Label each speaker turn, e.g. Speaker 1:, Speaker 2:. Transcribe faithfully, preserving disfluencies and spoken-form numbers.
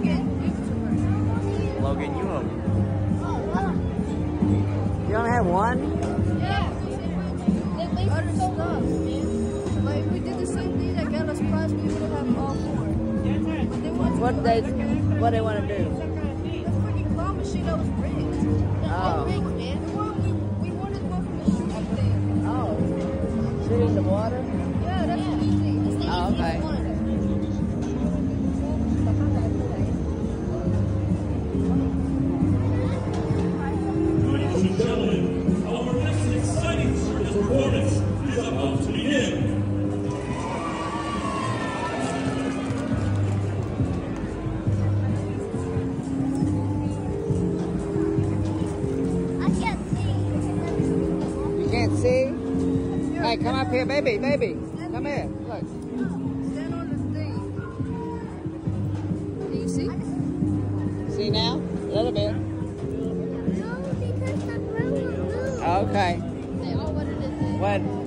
Speaker 1: Logan, you home. You only have one?
Speaker 2: Yeah. Other stuff, man. Like if we did the same thing that got us prize, we would have all four. But they want
Speaker 1: What they what they want to do?
Speaker 2: the freaking claw machine that was rigged.
Speaker 1: Oh.
Speaker 2: Rigged, man. The one we, we wanted one from the shooting thing.
Speaker 1: Oh. Shoot in the water?
Speaker 2: Yeah, that's yeah. easy. That's the
Speaker 1: Oh, okay.
Speaker 2: easiest one.
Speaker 3: Ladies and gentlemen, our next exciting circus performance is about to begin.
Speaker 2: I can't see.
Speaker 1: You can't see? Hey, come up here, baby, baby. Come here. Look.
Speaker 2: Stand on the thing. Can you see?
Speaker 1: See now? A little bit.
Speaker 2: No, because the room moved.
Speaker 1: Okay.
Speaker 2: They all wanted to say.
Speaker 1: What?